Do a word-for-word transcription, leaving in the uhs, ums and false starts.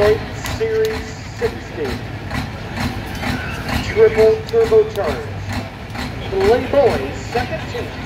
Playboy Series sixty. Triple turbocharged. Playboy's second team.